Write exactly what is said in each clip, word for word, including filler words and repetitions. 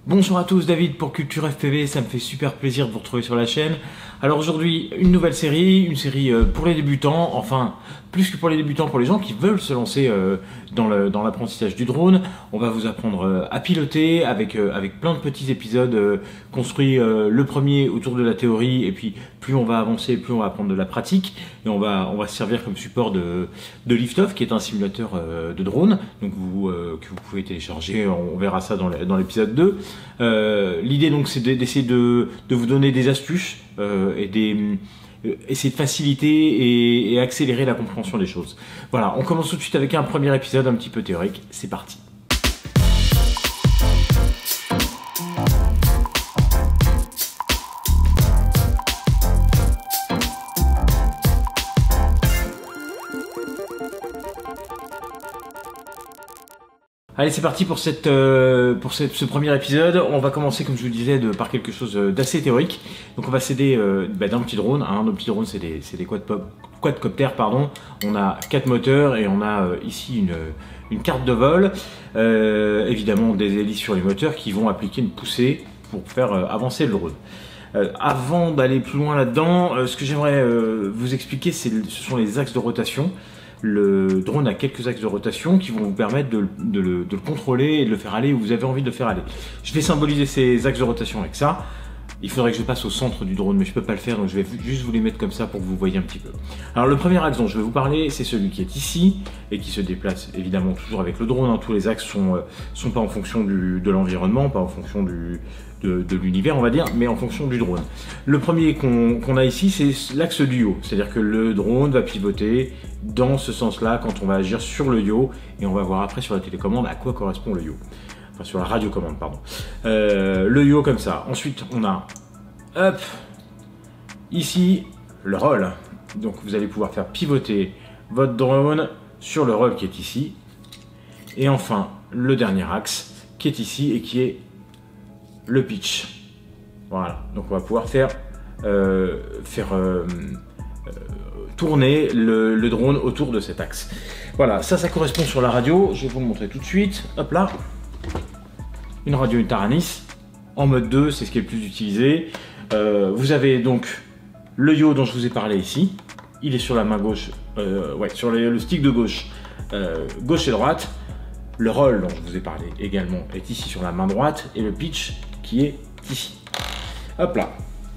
Bonjour à tous, David pour Culture F P V, ça me fait super plaisir de vous retrouver sur la chaîne. Alors aujourd'hui, une nouvelle série, une série pour les débutants, enfin plus que pour les débutants, pour les gens qui veulent se lancer dans le, dans l'apprentissage du drone. On va vous apprendre à piloter avec, avec plein de petits épisodes construits le premier autour de la théorie, et puis plus on va avancer, plus on va apprendre de la pratique, et on va, on va se servir comme support de, de Liftoff, qui est un simulateur de drone, donc vous, que vous pouvez télécharger, on verra ça dans l'épisode deux. Euh, L'idée donc c'est d'essayer de, de vous donner des astuces euh, et des, euh, essayer de faciliter et, et accélérer la compréhension des choses. Voilà, on commence tout de suite avec un premier épisode un petit peu théorique, c'est parti. Allez, c'est parti pour, cette, euh, pour cette, ce premier épisode. On va commencer, comme je vous disais, de, par quelque chose d'assez théorique. Donc on va s'aider euh, bah, d'un petit drone. Hein. Nos petits drones, c'est des, des quadcoptères, pardon. On a quatre moteurs et on a euh, ici une, une carte de vol. Euh, évidemment, des hélices sur les moteurs qui vont appliquer une poussée pour faire euh, avancer le drone. Euh, avant d'aller plus loin là-dedans, euh, ce que j'aimerais euh, vous expliquer, ce sont les axes de rotation. Le drone a quelques axes de rotation qui vont vous permettre de, de, le, de le contrôler et de le faire aller où vous avez envie de le faire aller. Je vais symboliser ces axes de rotation avec ça. Il faudrait que je passe au centre du drone, mais je ne peux pas le faire, donc je vais juste vous les mettre comme ça pour que vous voyez un petit peu. Alors le premier axe dont je vais vous parler, c'est celui qui est ici et qui se déplace évidemment toujours avec le drone. Hein. Tous les axes sont, euh, sont pas en fonction du, de l'environnement, pas en fonction du, de, de l'univers on va dire, mais en fonction du drone. Le premier qu'on qu'on a ici, c'est l'axe du yaw, c'est-à-dire que le drone va pivoter dans ce sens-là quand on va agir sur le yaw, et on va voir après sur la télécommande à quoi correspond le yaw. Enfin, sur la radiocommande, pardon. Euh, le yaw comme ça. Ensuite, on a, hop, ici, le roll. Donc, vous allez pouvoir faire pivoter votre drone sur le roll qui est ici. Et enfin, le dernier axe qui est ici et qui est le pitch. Voilà. Donc, on va pouvoir faire, euh, faire euh, euh, tourner le, le drone autour de cet axe. Voilà. Ça, ça correspond sur la radio. Je vais vous le montrer tout de suite. Hop là. Une radio, une Taranis, en mode deux, c'est ce qui est le plus utilisé. Euh, vous avez donc le yaw dont je vous ai parlé ici. Il est sur la main gauche, euh, ouais, sur le, le stick de gauche, euh, gauche et droite. Le roll dont je vous ai parlé également est ici sur la main droite, et le pitch qui est ici. Hop là.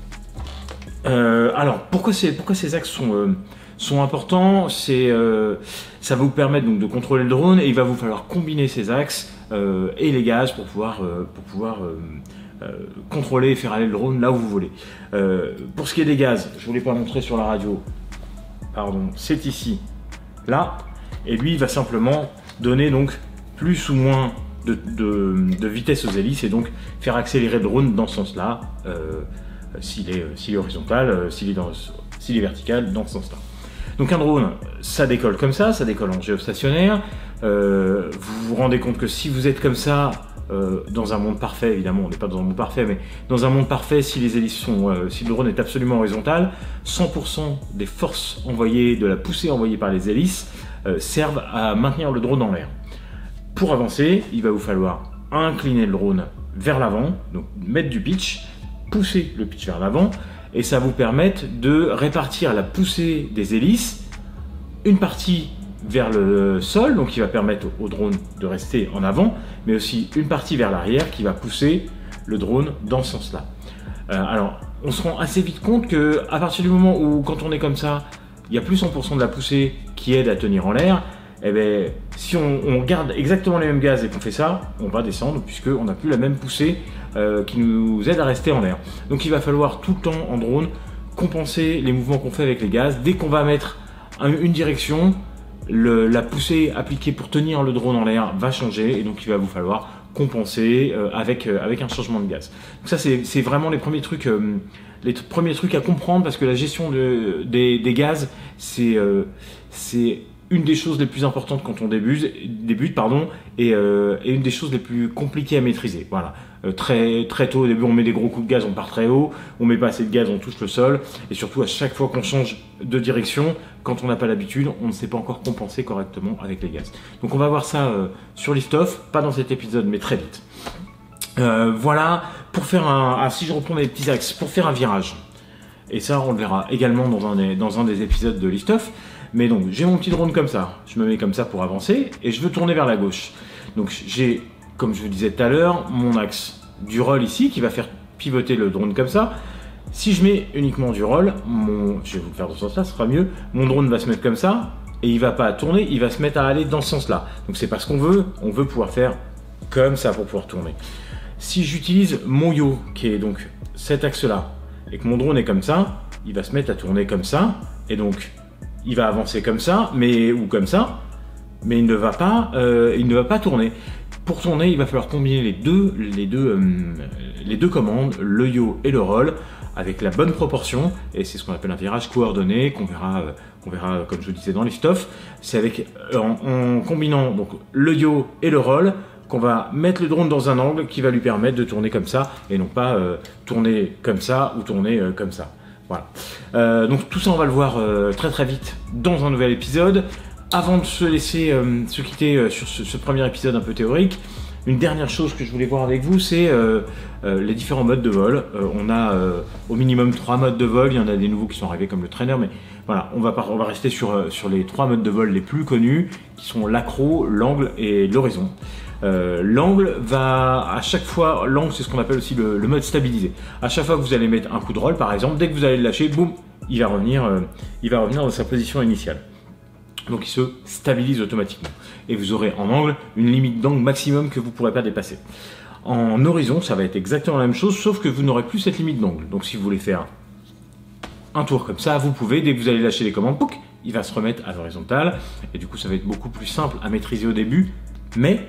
Euh, alors, pourquoi ces, pourquoi ces axes sont, euh, sont importants? C'est, euh, ça va vous permettre donc de contrôler le drone, et il va vous falloir combiner ces axes euh, et les gaz pour pouvoir, euh, pour pouvoir euh, euh, contrôler et faire aller le drone là où vous voulez. Euh, pour ce qui est des gaz, je ne vous l'ai pas montré sur la radio, pardon, c'est ici, là, et lui il va simplement donner donc plus ou moins de, de, de vitesse aux hélices, et donc faire accélérer le drone dans ce sens-là, euh, s'il est, s'il est horizontal, euh, s'il est, dans, s'il est vertical, dans ce sens-là. Donc un drone, ça décolle comme ça, ça décolle en géostationnaire. Euh, vous vous rendez compte que si vous êtes comme ça, euh, dans un monde parfait, évidemment on n'est pas dans un monde parfait, mais dans un monde parfait, si les hélices sont, euh, si le drone est absolument horizontal, cent pour cent des forces envoyées, de la poussée envoyée par les hélices, euh, servent à maintenir le drone en l'air. Pour avancer, il va vous falloir incliner le drone vers l'avant, donc mettre du pitch, pousser le pitch vers l'avant, et ça va vous permettre de répartir la poussée des hélices, une partie vers le sol, donc qui va permettre au drone de rester en avant, mais aussi une partie vers l'arrière qui va pousser le drone dans ce sens-là. Euh, alors, on se rend assez vite compte que à partir du moment où, quand on est comme ça, il y a plus cent pour cent de la poussée qui aide à tenir en l'air, eh bien, si on, on garde exactement les mêmes gaz et qu'on fait ça, on va descendre puisqu'on n'a plus la même poussée euh, qui nous aide à rester en l'air. Donc il va falloir tout le temps en drone compenser les mouvements qu'on fait avec les gaz. Dès qu'on va mettre un, une direction, le, la poussée appliquée pour tenir le drone en l'air va changer, et donc il va vous falloir compenser euh, avec, euh, avec un changement de gaz. Donc ça c'est vraiment les premiers trucs, euh, les premiers trucs à comprendre, parce que la gestion de, des, des gaz, c'est euh, c'est une des choses les plus importantes quand on débute, débute pardon, et, euh, et une des choses les plus compliquées à maîtriser. Voilà. Euh, très, très tôt au début, on met des gros coups de gaz, on part très haut, on met pas assez de gaz, on touche le sol, et surtout à chaque fois qu'on change de direction, quand on n'a pas l'habitude, on ne sait pas encore compenser correctement avec les gaz. Donc on va voir ça euh, sur Liftoff, pas dans cet épisode, mais très vite. Euh, voilà, pour faire un... Ah, si je reprends mes petits axes, pour faire un virage. Et ça, on le verra également dans un des, dans un des épisodes de Lift-Off. Mais donc, j'ai mon petit drone comme ça. Je me mets comme ça pour avancer et je veux tourner vers la gauche. Donc, j'ai, comme je vous disais tout à l'heure, mon axe du roll ici qui va faire pivoter le drone comme ça. Si je mets uniquement du roll, mon... je vais vous le faire dans ce sens-là, ce sera mieux. Mon drone va se mettre comme ça et il va pas tourner, il va se mettre à aller dans ce sens-là. Donc, c'est pas ce qu'on veut. On veut pouvoir faire comme ça pour pouvoir tourner. Si j'utilise mon yaw, qui est donc cet axe-là, et que mon drone est comme ça, il va se mettre à tourner comme ça, et donc il va avancer comme ça, mais ou comme ça, mais il ne va pas, euh, il ne va pas tourner. Pour tourner, il va falloir combiner les deux, les deux, euh, les deux commandes, le yaw et le roll, avec la bonne proportion, et c'est ce qu'on appelle un virage coordonné, qu'on verra, euh, qu'on verra comme je vous disais dans Lift-Off. C'est avec en, en combinant donc le yaw et le roll qu'on va mettre le drone dans un angle qui va lui permettre de tourner comme ça et non pas euh, tourner comme ça ou tourner euh, comme ça. Voilà. Euh, donc tout ça on va le voir euh, très très vite dans un nouvel épisode. Avant de se laisser euh, se quitter euh, sur ce, ce premier épisode un peu théorique, une dernière chose que je voulais voir avec vous, c'est euh, euh, les différents modes de vol. Euh, on a euh, au minimum trois modes de vol, il y en a des nouveaux qui sont arrivés comme le trainer, mais voilà, on va, on va rester sur, euh, sur les trois modes de vol les plus connus, qui sont l'accro, l'angle et l'horizon. Euh, l'angle va à chaque fois, l'angle c'est ce qu'on appelle aussi le, le mode stabilisé. À chaque fois que vous allez mettre un coup de roll par exemple, dès que vous allez le lâcher, boum, il va revenir, euh, il va revenir dans sa position initiale. Donc il se stabilise automatiquement. Et vous aurez en angle une limite d'angle maximum que vous ne pourrez pas dépasser. En horizon, ça va être exactement la même chose, sauf que vous n'aurez plus cette limite d'angle. Donc si vous voulez faire un tour comme ça, vous pouvez, dès que vous allez lâcher les commandes, pouc, il va se remettre à l'horizontale. Et du coup ça va être beaucoup plus simple à maîtriser au début, mais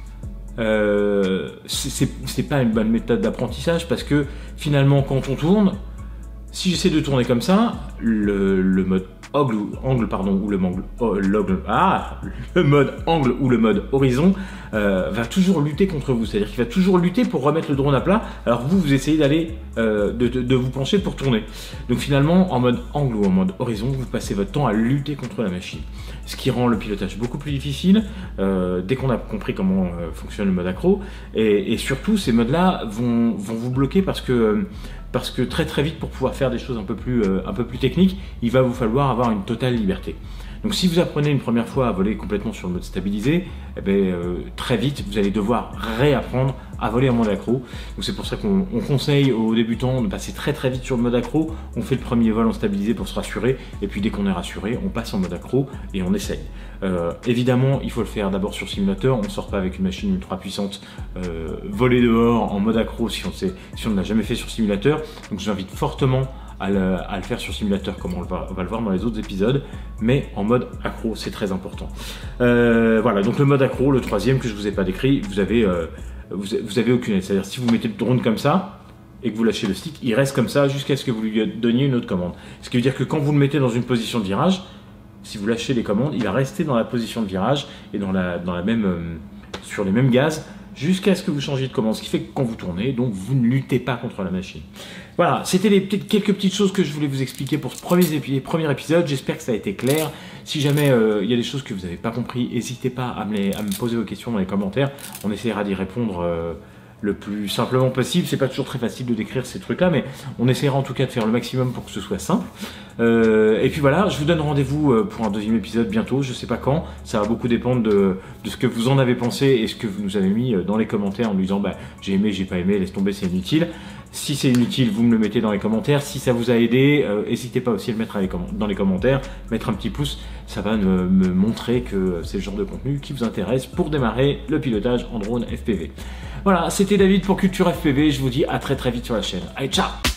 Euh, c'est pas une bonne méthode d'apprentissage parce que finalement quand on tourne, si j'essaie de tourner comme ça, le, le mode angle, angle pardon, ou le, angle, oh, ah, le mode angle ou le mode horizon euh, va toujours lutter contre vous, c'est-à-dire qu'il va toujours lutter pour remettre le drone à plat, alors vous vous essayez d'aller euh, de, de, de vous pencher pour tourner. Donc finalement en mode angle ou en mode horizon, vous passez votre temps à lutter contre la machine, ce qui rend le pilotage beaucoup plus difficile euh, dès qu'on a compris comment euh, fonctionne le mode accro, et, et surtout ces modes-là vont, vont vous bloquer parce que euh, parce que très très vite, pour pouvoir faire des choses un peu plus, euh, un peu plus techniques, il va vous falloir avoir une totale liberté. Donc si vous apprenez une première fois à voler complètement sur le mode stabilisé, eh bien, euh, très vite vous allez devoir réapprendre à voler en mode accro. Donc c'est pour ça qu'on conseille aux débutants de passer très très vite sur le mode accro. On fait le premier vol en stabilisé pour se rassurer, et puis dès qu'on est rassuré, on passe en mode accro et on essaye. Euh, évidemment, il faut le faire d'abord sur simulateur. On ne sort pas avec une machine ultra puissante euh, voler dehors en mode accro si on sait, si on ne l'a jamais fait sur simulateur. Donc j'invite fortement À le, à le faire sur simulateur comme on, le va, on va le voir dans les autres épisodes, mais en mode accro, c'est très important. Euh, voilà, donc le mode accro, le troisième que je vous ai pas décrit, vous avez, euh, vous, vous avez aucune aide. C'est-à-dire si vous mettez le drone comme ça et que vous lâchez le stick, il reste comme ça jusqu'à ce que vous lui donniez une autre commande. Ce qui veut dire que quand vous le mettez dans une position de virage, si vous lâchez les commandes, il va rester dans la position de virage et dans la, dans la même, euh, sur les mêmes gaz, jusqu'à ce que vous changiez de commande, ce qui fait que quand vous tournez, donc vous ne luttez pas contre la machine. Voilà, c'était les petites, quelques petites choses que je voulais vous expliquer pour ce premier, épi premier épisode. J'espère que ça a été clair. Si jamais il euh, y a des choses que vous n'avez pas compris, n'hésitez pas à me, les, à me poser vos questions dans les commentaires. On essaiera d'y répondre euh, le plus simplement possible. C'est pas toujours très facile de décrire ces trucs-là, mais on essaiera en tout cas de faire le maximum pour que ce soit simple. Euh, et puis voilà, je vous donne rendez-vous pour un deuxième épisode bientôt, je sais pas quand, ça va beaucoup dépendre de, de ce que vous en avez pensé et ce que vous nous avez mis dans les commentaires en nous disant bah, j'ai aimé, j'ai pas aimé, laisse tomber, c'est inutile. Si c'est inutile, vous me le mettez dans les commentaires. Si ça vous a aidé, n'hésitez euh, pas aussi à le mettre dans les commentaires, mettre un petit pouce, ça va me, me montrer que c'est le genre de contenu qui vous intéresse pour démarrer le pilotage en drone F P V. Voilà, c'était David pour Culture F P V, je vous dis à très très vite sur la chaîne. Allez, ciao!